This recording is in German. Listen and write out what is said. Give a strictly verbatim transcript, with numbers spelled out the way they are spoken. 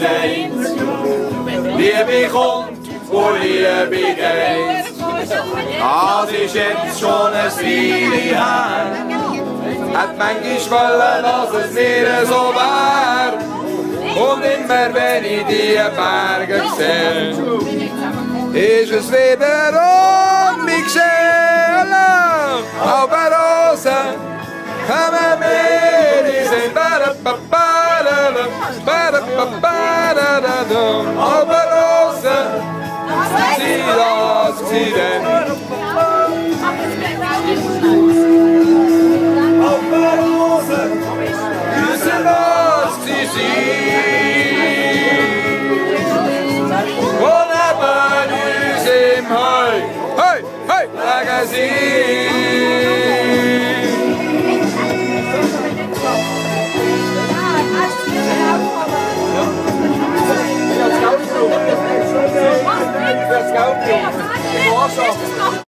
steeds. Liebe kommt und Liebe geht. Das ist jetzt schon ein Weile her. Hat manchmal wollen, dass es nicht so wär. Und immer wenn ich die Berge sehe, ist es wieder um mich geschehen. Aber Rosen, kommen wir, die sind aber Rosen, sie das, sie denn. Aber Rosen, wissen was sie sind. Und neben uns im Heu, Heu, Heu, sagen sie.